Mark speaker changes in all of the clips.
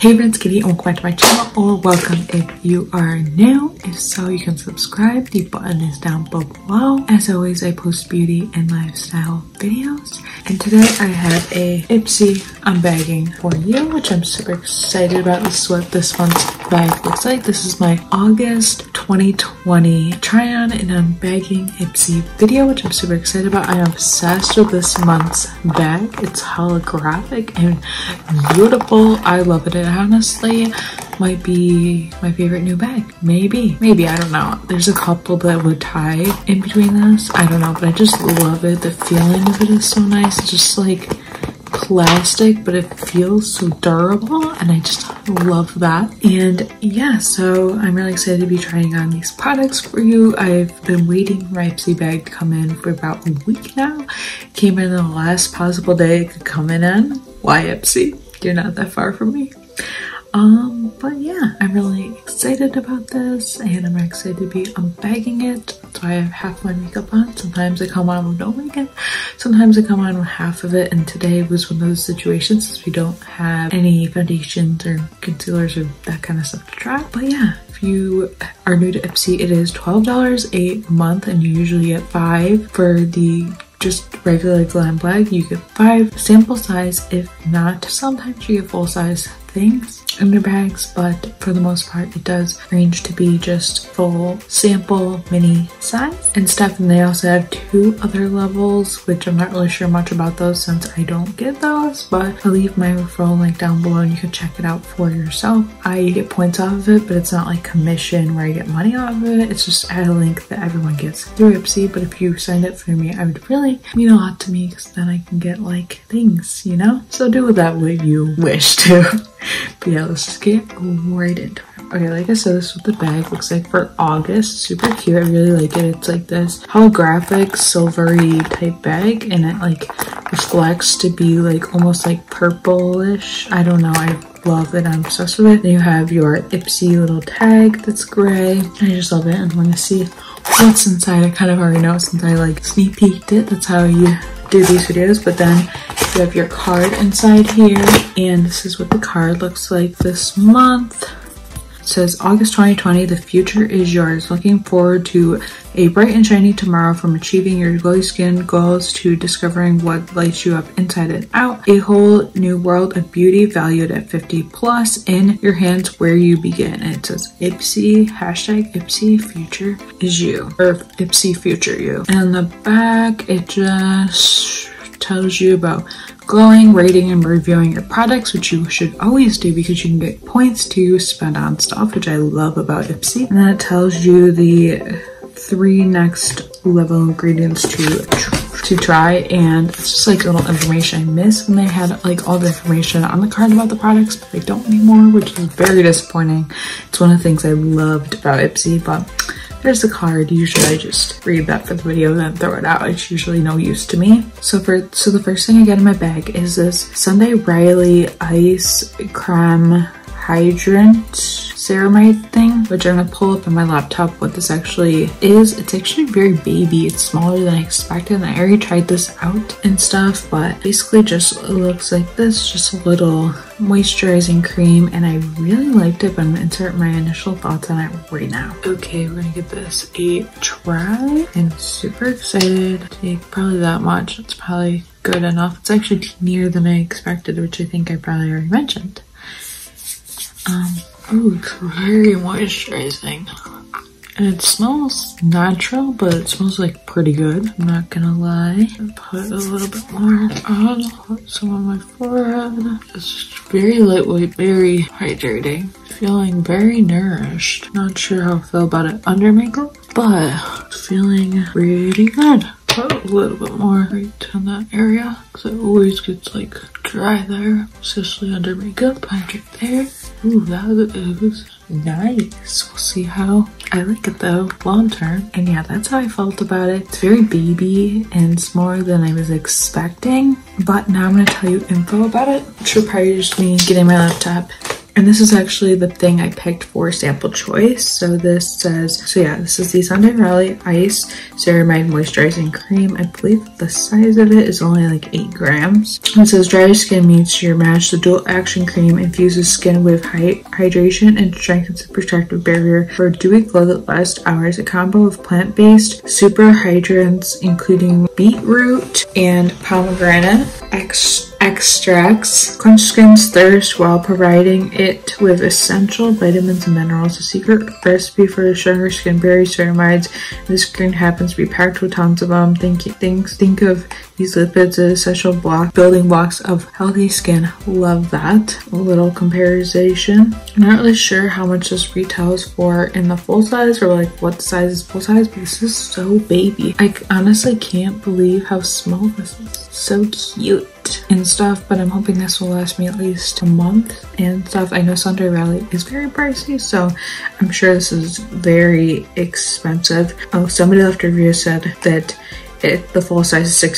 Speaker 1: Hey friends, Kitty, and welcome back to my channel, or welcome if you are new. If so, you can subscribe. The button is down below. As always, I post beauty and lifestyle videos. And today I have a Ipsy unbagging for you, which I'm super excited about. This is what this month's bag looks like. This is my August 2020 try-on and unbagging Ipsy video, which I'm super excited about. I'm obsessed with this month's bag. It's holographic and beautiful. I love it. It honestly might be my favorite new bag. Maybe, I don't know. There's a couple that would tie in between this. I don't know, but I just love it. The feeling of it is so nice. It's just like plastic, but it feels so durable, and I just love that. And yeah, so I'm really excited to be trying on these products for you. I've been waiting for my Ipsy bag to come in for about a week now. It came in the last possible day it could come in on. Why Ipsy? You're not that far from me. But yeah, I'm really excited about this, and I'm excited to be unbagging it. So I have half my makeup on. Sometimes I come on with no makeup, sometimes I come on with half of it, and today was one of those situations since we don't have any foundations or concealers or that kind of stuff to try. But yeah, if you are new to Ipsy, it is $12 a month, and you usually get 5 for the just regular glam bag. You get 5 sample size. If not, sometimes you get full size things in their bags, but for the most part it does range to be just full sample mini size and stuff. And they also have 2 other levels, which I'm not really sure much about those since I don't get those, but I'll leave my referral link down below and you can check it out for yourself. I get points off of it, but it's not like commission where I get money off of it. It's just at a link that everyone gets through Ipsy. But if you signed up through me, I would really mean a lot to me, because then I can get like things, you know? So do with that what you wish to. But yeah, let's just get right into it. Okay, like I said, this is what the bag looks like for August. Super cute. I really like it. It's like this holographic silvery type bag, and it like reflects to be like almost like purplish. I don't know. I love it. I'm obsessed with it. Then you have your Ipsy little tag that's gray. I just love it, and want to see what's inside. I kind of already know since I like sneak peeked it. That's how you do these videos. But then you have your card inside here, and this is what the card looks like this month. It says, August 2020, the future is yours. Looking forward to a bright and shiny tomorrow, from achieving your glowy skin goals to discovering what lights you up inside and out. A whole new world of beauty valued at 50 plus in your hands, where you begin. And it says Ipsy, hashtag Ipsy future is you, or Ipsy future you. And on the back, it just tells you about glowing, rating, and reviewing your products, which you should always do because you can get points to spend on stuff, which I love about Ipsy. And then it tells you the 3 next level ingredients to try, and it's just like little information. I miss when they had like all the information on the card about the products, but they don't anymore, which is very disappointing. It's one of the things I loved about Ipsy, but there's the card. Usually I just read that for the video, then throw it out. It's usually no use to me. So the first thing I get in my bag is this Sunday Riley Ice Creme Hydrant ceramide thing, which I'm gonna pull up on my laptop what this actually is. It's actually very baby. It's smaller than I expected, and I already tried this out and stuff, but basically just looks like this, just a little moisturizing cream, and I really liked it, but I'm gonna insert my initial thoughts on it right now. Okay, we're gonna give this a try. I'm super excited to take probably that much. It's probably good enough. It's actually teenier than I expected, which I think I probably already mentioned. Oh, it's very moisturizing. And it smells natural, but it smells like pretty good. I'm not gonna lie. Put a little bit more on, put some on my forehead. It's just very lightweight, very hydrating. Feeling very nourished. Not sure how I feel about it under makeup, but feeling pretty good. Put a little bit more right on that area, because it always gets like dry there, especially under makeup. Hydrate there. Ooh, that is nice. We'll see how I like it though long term. And yeah, that's how I felt about it. It's very baby and smaller than I was expecting, but now I'm gonna tell you info about it, which will probably just me getting my laptop And this is actually the thing I picked for sample choice. So this says, this is the Sunday Riley Ice Ceramide Moisturizing Cream. I believe the size of it is only like 8 grams. It says dry skin meets your match. The dual action cream infuses skin with hydration and strengthens the protective barrier for a dewy glow that lasts hours. A combo of plant-based super hydrants including beetroot and pomegranate extracts quench skin's thirst while providing it with essential vitamins and minerals. A secret recipe for the stronger skin barrier ceramides. This cream happens to be packed with tons of them. Think of these lipids as essential building blocks of healthy skin. Love that. A little comparison. I'm not really sure how much this retails for in the full size, or like what size is full size, but this is so baby. I honestly can't believe how small this is. So cute and stuff, but I'm hoping this will last me at least a month and stuff. I know Sunday Riley is very pricey, so I'm sure this is very expensive. Oh, somebody left a review said that the full size is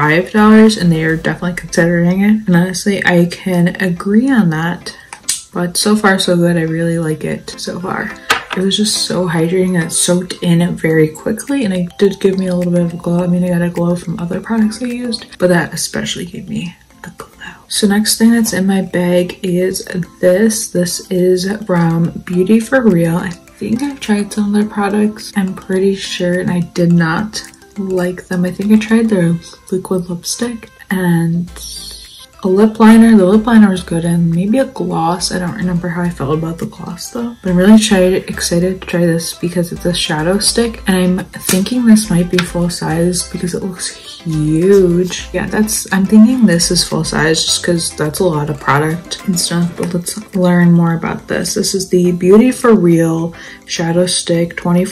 Speaker 1: $65 and they are definitely considering it, and honestly I can agree on that. But so far so good. I really like it so far. It was just so hydrating and it soaked in very quickly, and it did give me a little bit of a glow. I mean, I got a glow from other products I used, but that especially gave me a glow. So next thing that's in my bag is this. This is from Beauty For Real. I think I've tried some of their products, I'm pretty sure, and I did not like them. I think I tried their liquid lipstick and a lip liner. The lip liner was good, and maybe a gloss. I don't remember how I felt about the gloss though, but I'm really excited to try this because it's a shadow stick, and I'm thinking this might be full size because it looks huge. Yeah, I'm thinking this is full size just because that's a lot of product and stuff. But let's learn more about this. This is the Beauty For Real Shadow Stick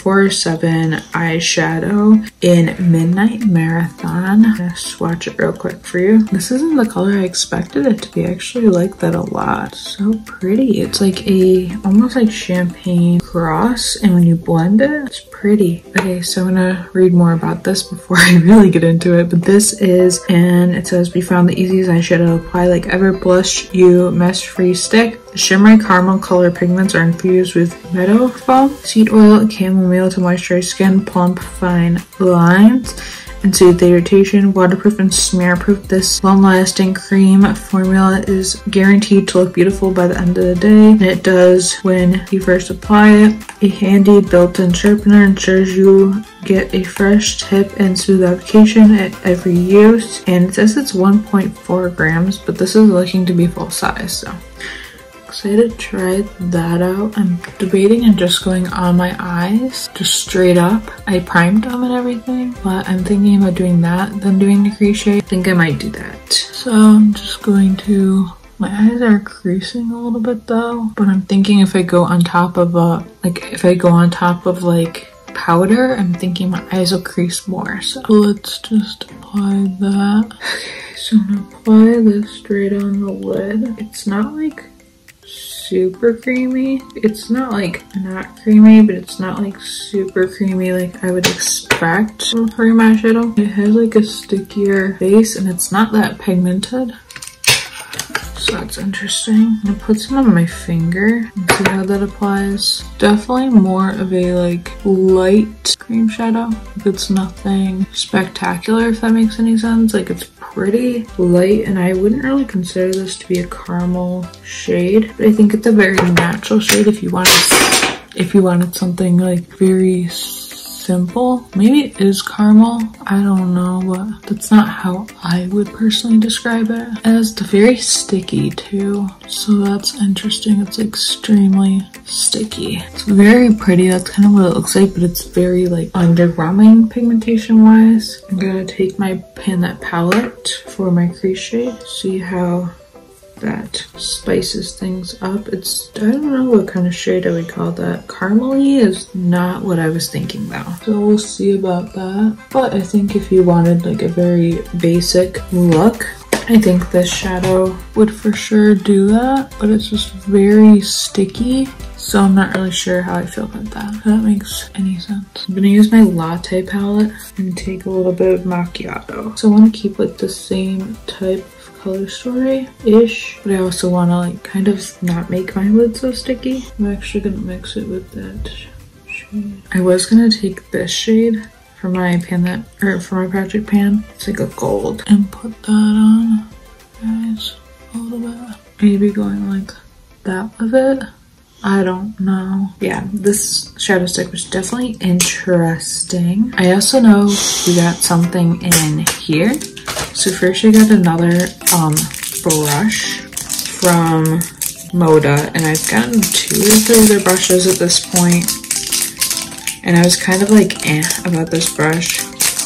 Speaker 1: 24/7 eyeshadow in Midnight Marathon. I'm gonna swatch it real quick for you. This isn't the color I expected it to be. I actually like that a lot. So pretty. It's like almost like champagne cross, and when you blend it, it's pretty. Okay, so I'm gonna read more about this before I really get into it. But this is, and it says, we found the easiest eyeshadow to apply like ever. Blush You mess-free stick. The shimmery caramel color pigments are infused with meadow foam, seed oil, and chamomile to moisturize skin, plump, fine lines, and soothe the irritation. Waterproof and smear-proof, this long-lasting cream formula is guaranteed to look beautiful by the end of the day, and it does when you first apply it. A handy built-in sharpener ensures you get a fresh tip and smooth application at every use, and it says it's 1.4 grams, but this is looking to be full size, so excited to try that out. I'm debating and just going on my eyes, just straight up. I primed them and everything, but I'm thinking about doing that, then doing the crease shade. I think I might do that. So I'm just going to, my eyes are creasing a little bit though, but I'm thinking if I go on top of powder, I'm thinking my eyes will crease more. So let's just apply that. Okay, so I'm gonna apply this straight on the lid. It's not like super creamy. It's not like not creamy, but it's not like super creamy like I would expect from a cream eyeshadow. It has like a stickier base and it's not that pigmented, so that's interesting. I'm gonna put some on my finger and see how that applies. Definitely more of a like light cream shadow. It's nothing spectacular, if that makes any sense. Like, it's pretty light, and I wouldn't really consider this to be a caramel shade, but I think it's a very natural shade if you wanted something like very simple. Maybe it is caramel, I don't know, but that's not how I would personally describe it. And it's very sticky too, so that's interesting. It's extremely sticky. It's very pretty. That's kind of what it looks like, but it's very like underwhelming pigmentation wise. I'm gonna take my Pan palette for my crease shade, see how that spices things up. It's, I don't know what kind of shade I would call that. Caramel-y is not what I was thinking though, so we'll see about that. But I think if you wanted like a very basic look, I think this shadow would for sure do that, but it's just very sticky, so I'm not really sure how I feel about that, if that makes any sense. I'm gonna use my Latte palette and take a little bit of macchiato. So I want to keep like the same type of Color Story-ish, but I also want to like kind of not make my lid so sticky. I'm actually gonna mix it with that shade. I was gonna take this shade for my pan that, or for my project pan. It's like a gold, and put that on, guys, a little bit. Maybe going like that with it. I don't know. Yeah, this shadow stick was definitely interesting. I also know we got something in here. So first I got another brush from Moda, and I've gotten 2 or 3 of their brushes at this point. And I was kind of like about this brush.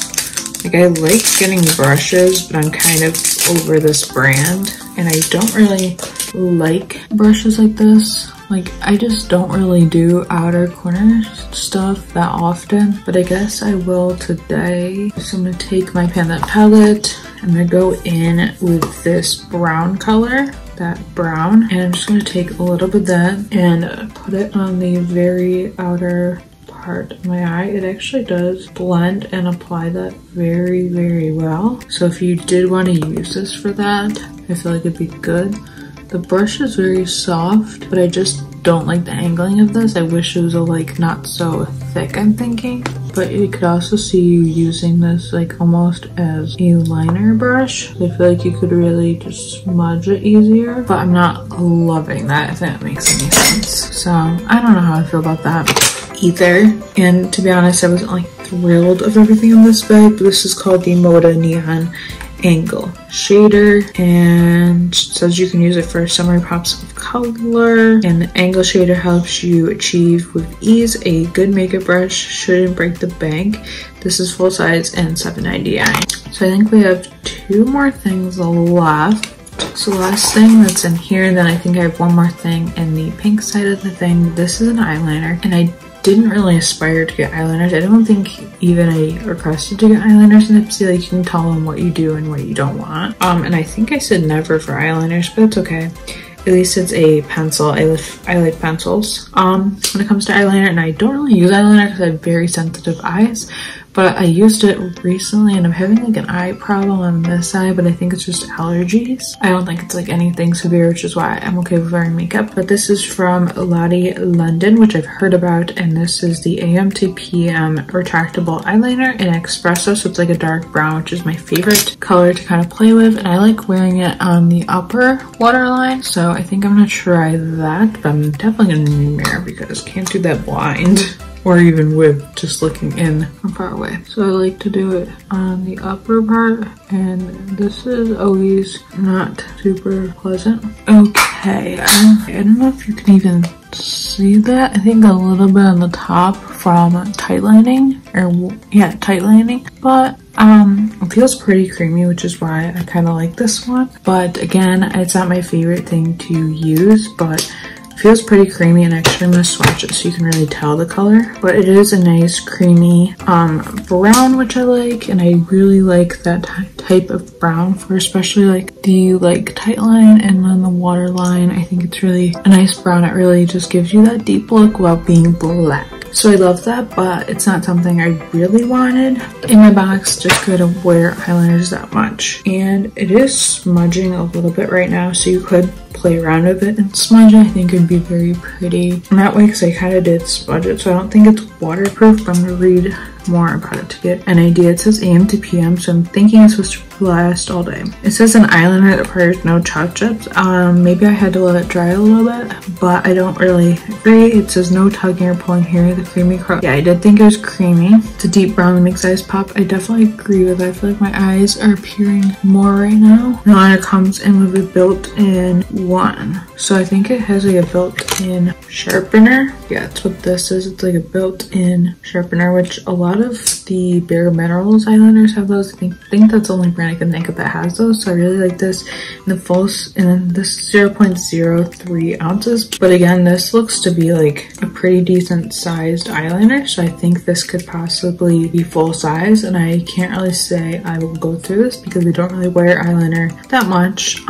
Speaker 1: Like I like getting brushes, but I'm kind of over this brand. And I don't really like brushes like this. Like I just don't really do outer corner stuff that often, but I guess I will today. So I'm gonna take my Pan That palette. I'm gonna go in with this brown color, that brown, and I'm just gonna take a little bit of that and put it on the very outer part of my eye. It actually does blend and apply that very, very well. So if you did want to use this for that, I feel like it'd be good. The brush is very soft, but I just don't like the angling of this. I wish it was like not so thick, I'm thinking. But you could also see you using this like almost as a liner brush. I feel like you could really just smudge it easier, but I'm not loving that, if that makes any sense. So I don't know how I feel about that either. And to be honest, I wasn't like thrilled of everything in this bag. This is called the Moda Neon Angle shader, and it says you can use it for summery pops of color, and the angle shader helps you achieve with ease. A good makeup brush shouldn't break the bank. This is full size and $7.99. So I think we have 2 more things left. So the last thing that's in here, and then I think I have 1 more thing in the pink side of the thing. This is an eyeliner, and I didn't really aspire to get eyeliners. I don't think even I requested to get eyeliners in Ipsy. Like you can tell them what you do and what you don't want. And I think I said never for eyeliners, but it's okay. At least it's a pencil. I like pencils when it comes to eyeliner, and I don't really use eyeliner because I have very sensitive eyes. But I used it recently and I'm having like an eye problem on this eye, but I think it's just allergies. I don't think it's like anything severe, which is why I'm okay with wearing makeup. But this is from Lottie London, which I've heard about, and this is the AM to PM retractable eyeliner in espresso. So it's like a dark brown, which is my favorite color to kind of play with, and I like wearing it on the upper waterline. So I think I'm gonna try that, but I'm definitely gonna need a mirror because I can't do that blind. Or even with just looking in from far away. So I like to do it on the upper part, and this is always not super pleasant. Okay, I don't know if you can even see that. I think a little bit on the top from tight lining, or yeah, tight lining, but it feels pretty creamy, which is why I kind of like this one. But again, it's not my favorite thing to use, but feels pretty creamy, and actually I'm gonna swatch it so you can really tell the color. But it is a nice creamy brown, which I like, and I really like that type of brown for especially like the tight line and then the waterline. I think it's really a nice brown. It really just gives you that deep look while being black. So I love that, but it's not something I really wanted in my box just because I don't wear eyeliners that much. And it is smudging a little bit right now, so you could play around with it and smudge it. I think it'd be very pretty in that way because I kind of did smudge it, so I don't think it's waterproof, but I'm gonna read more about it to get an idea. It says AM to PM, so I'm thinking it's supposed to last all day. It says an eyeliner that requires no touch-ups. Maybe I had to let it dry a little bit, but I don't really agree. It says no tugging or pulling here. The creamy curl. Yeah, I did think it was creamy. It's a deep brown that makes eyes pop. I definitely agree with that. I feel like my eyes are appearing more right now. And it comes in with a built-in one. So I think it has like a built-in sharpener. Yeah, that's what this is. It's like a built-in sharpener, which a lot of the Bare Minerals eyeliners have those. I think that's the only brand I can think of that has those. So I really like this. And the false, and then this 0.03 ounces. But again, this looks to be like a pretty decent sized eyeliner. So I think this could possibly be full size. And I can't really say I will go through this because I don't really wear eyeliner that much.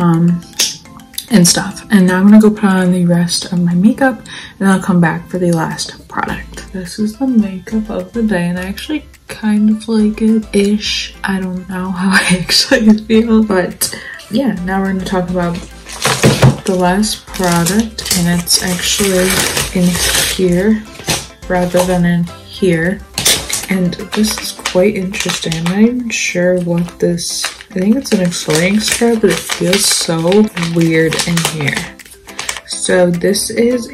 Speaker 1: And stuff. And now I'm gonna go put on the rest of my makeup, and then I'll come back for the last product. This is the makeup of the day, and I actually kind of like it-ish. I don't know how I actually feel, but yeah, now we're going to talk about the last product, and it's actually in here rather than in here. And this is quite interesting. I'm not even sure what this, I think it's an exfoliating scrub, but it feels so weird in here. So this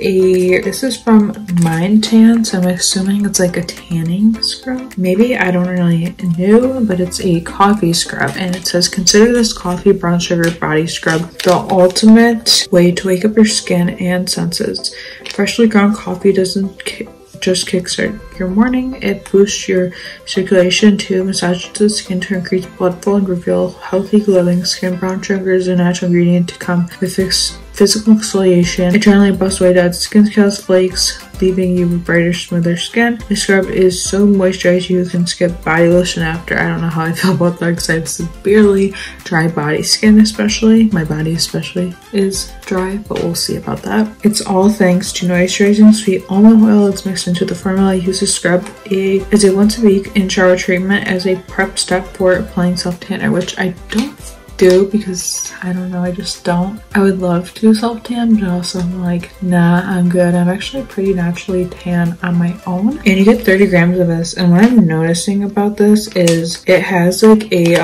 Speaker 1: is from Mind Tan, so I'm assuming it's like a tanning scrub. Maybe, I don't really know, but it's a coffee scrub, and it says, consider this coffee brown sugar body scrub the ultimate way to wake up your skin and senses. Freshly ground coffee doesn't just kickstart your morning, it boosts your circulation to massage the skin to increase blood flow and reveal healthy glowing skin. Brown sugar is a natural ingredient to come with physical exfoliation. It generally busts away dead skin scales, flakes, leaving you with brighter, smoother skin. This scrub is so moisturized you can skip body lotion after. I don't know how I feel about that because I have severely dry body skin, especially. My body especially is dry, but we'll see about that. It's all thanks to moisturizing sweet almond oil. It's mixed into the formula. Use the scrub as a once a week in shower treatment as a prep step for applying self tanner, which I don't do because I don't know, I just don't. I would love to self tan, but also I'm like, nah, I'm good. I'm actually pretty naturally tan on my own. And you get 30 grams of this, and what I'm noticing about this is it has like a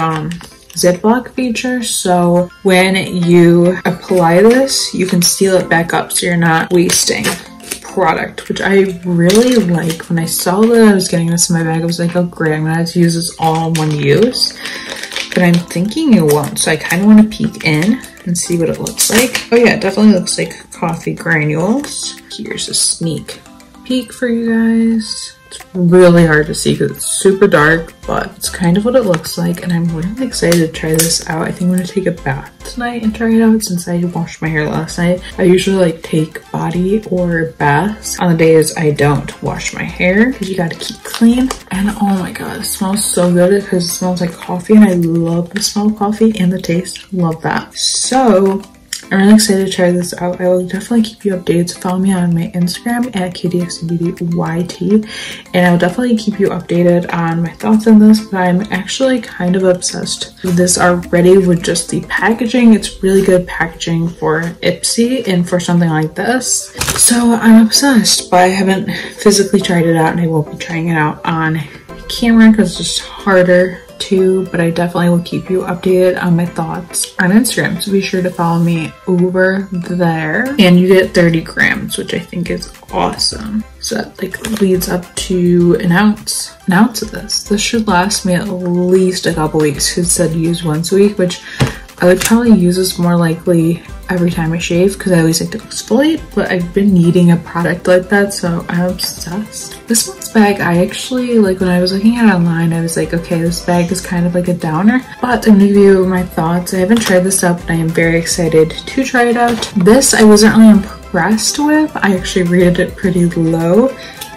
Speaker 1: Ziploc feature, so when you apply this you can seal it back up so you're not wasting product, which I really like. When I saw that I was getting this in my bag, I was like, oh great, I'm gonna have to use this all in one use. But I'm thinking it won't, so I kind of want to peek in and see what it looks like. Oh yeah, it definitely looks like coffee granules. Here's a sneak peek for you guys. It's really hard to see because it's super dark, but it's kind of what it looks like, and I'm really excited to try this out. I think I'm going to take a bath tonight and try it out since I washed my hair last night. I usually like take body or baths on the days I don't wash my hair because you got to keep clean. And oh my god, it smells so good because it smells like coffee, and I love the smell of coffee and the taste. Love that. So I'm really excited to try this out. I will definitely keep you updated. So follow me on my Instagram at KDXBeautyYT, and I'll definitely keep you updated on my thoughts on this. But I'm actually kind of obsessed with this already with just the packaging. It's really good packaging for Ipsy and for something like this. So I'm obsessed, but I haven't physically tried it out, and I will be trying it out on camera because it's just harder to, but I definitely will keep you updated on my thoughts on Instagram, so be sure to follow me over there. And you get 30 grams, which I think is awesome. So that like leads up to an ounce of this. This should last me at least a couple weeks. It said use once a week, which I would probably use this more likely every time I shave because I always like to exfoliate, but I've been needing a product like that, so I'm obsessed. This one's bag, I actually, like when I was looking at it online, I was like, okay, this bag is kind of like a downer, but I'm gonna give you my thoughts. I haven't tried this out, but I am very excited to try it out. This I wasn't really impressed with. I actually rated it pretty low,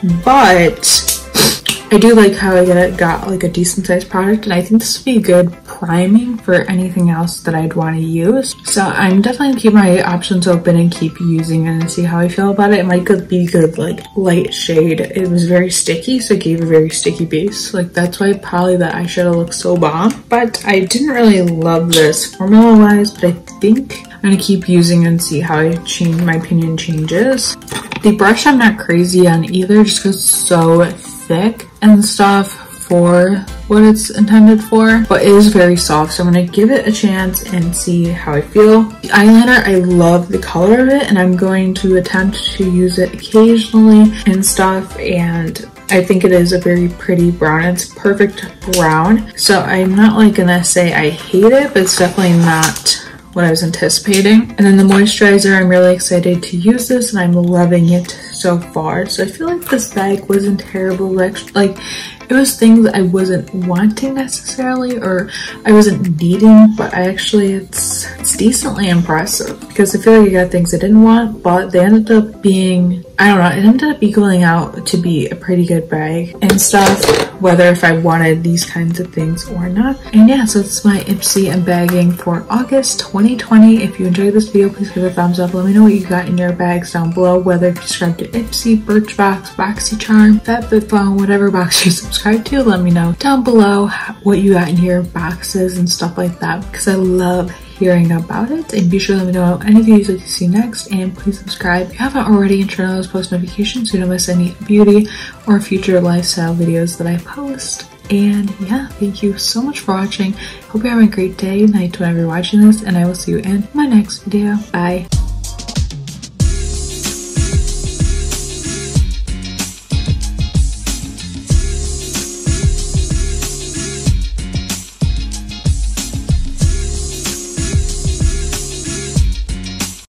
Speaker 1: but I do like how I got like a decent sized product, and I think this would be good priming for anything else that I'd want to use. So I'm definitely gonna keep my options open and keep using it and see how I feel about it. It might be good like light shade. It was very sticky, so it gave a very sticky base. Like that's why probably that eyeshadow looks so bomb. But I didn't really love this formula wise, but I think I'm gonna keep using it and see how my opinion changes. The brush I'm not crazy on either, just because it's so thick and stuff for what it's intended for, but it is very soft, so I'm gonna give it a chance and see how I feel. The eyeliner, I love the color of it, and I'm going to attempt to use it occasionally and stuff, and I think it is a very pretty brown. It's perfect brown, so I'm not like gonna say I hate it, but it's definitely not what I was anticipating. And then the moisturizer, I'm really excited to use this, and I'm loving it so far. So I feel like this bag wasn't terrible. Like it was things that I wasn't wanting necessarily, or I wasn't needing, but it's decently impressive because I feel like I got things I didn't want, but they ended up being, I don't know, it ended up equaling out to be a pretty good bag and stuff, whether if I wanted these kinds of things or not. And yeah, so it's my Ipsy and bagging for August 2020. If you enjoyed this video, please give it a thumbs up. Let me know what you got in your bags down below, whether you subscribe to Ipsy, Birchbox, BoxyCharm, FabFitFun, whatever box you subscribe to. Let me know down below what you got in your boxes and stuff like that, because I love hearing about it, and be sure to let me know any videos you'd like to see next, and please subscribe if you haven't already and turn on those post notifications so you don't miss any beauty or future lifestyle videos that I post. And yeah, thank you so much for watching. Hope you're having a great day, night, whenever you're watching this, and I will see you in my next video. Bye.